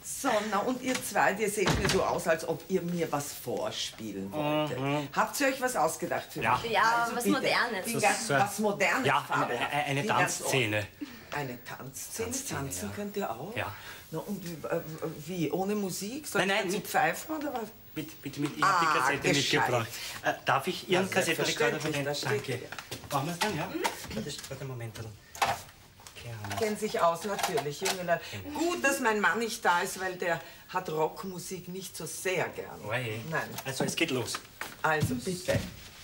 So, na und ihr zwei, ihr seht mir so aus, als ob ihr mir was vorspielen wolltet. Habt ihr euch was ausgedacht für mich? Ja, Also was bitte, Modernes. Was Modernes? Ja, Fabian. eine Die Tanzszene. Eine Tanzszene? Tanzen ja. könnt ihr auch? Ja. Na und wie? Ohne Musik? Soll Nein, ich mit pfeifen oder was? Bitte mit, ich habe die Kassette gescheit. mitgebracht. Darf ich Ihren Kassettenrekorder selbstverständlich, verwenden? das steht Danke. hier. Brauchen wir es dann, ja? Warte, Moment. Gerne. Kennen sich aus, natürlich, junge Leute. Gut, dass mein Mann nicht da ist, weil der hat Rockmusik nicht so sehr gern. Oje. Nein. Also, es geht los. Also, bitte.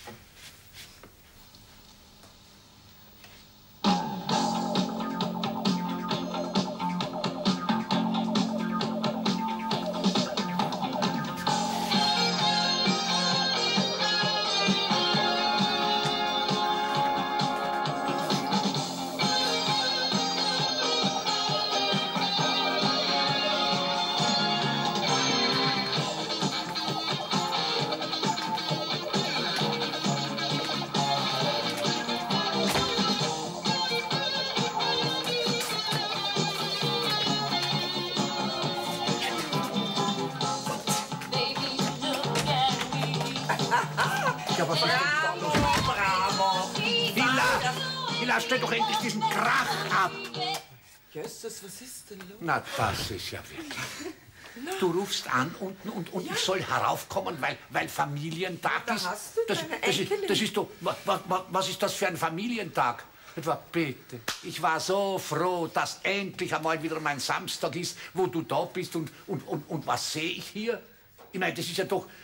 Bravo, bravo. Hilla, stell doch endlich diesen Krach ab! Justus, was ist denn los? Na, das ist ja wirklich. Du rufst an und ich soll heraufkommen, weil Familientag Da ist. hast du deine Enkelin. Das ist doch. Was ist das für ein Familientag? Etwa, bitte. Ich war so froh, dass endlich einmal wieder mein Samstag ist, wo du da bist und was sehe ich hier? Ich meine, das ist ja doch.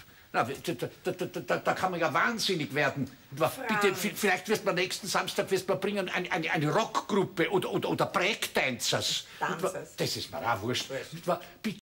Da kann man ja wahnsinnig werden. Bitte, vielleicht wirst man nächsten Samstag bringen eine Rockgruppe oder Breakdancers. Dancers. Das ist mir auch wurscht. Bitte.